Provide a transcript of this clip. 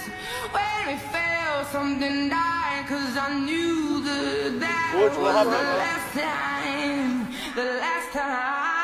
when we felt something die, 'cause I knew that was the last time, the last time.